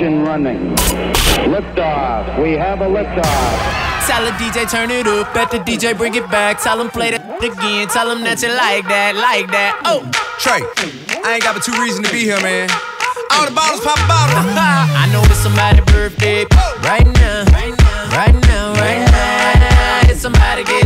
engine running. Liftoff. We have a liftoff. Tell the DJ turn it up, bet the DJ bring it back. Tell him play that again, tell him that you like that, like that. Oh, Trey, I ain't got but two reasons to be here, man. All the bottles pop a bottle. I know it's somebody's birthday right now, right now, right now, right now. It's somebody get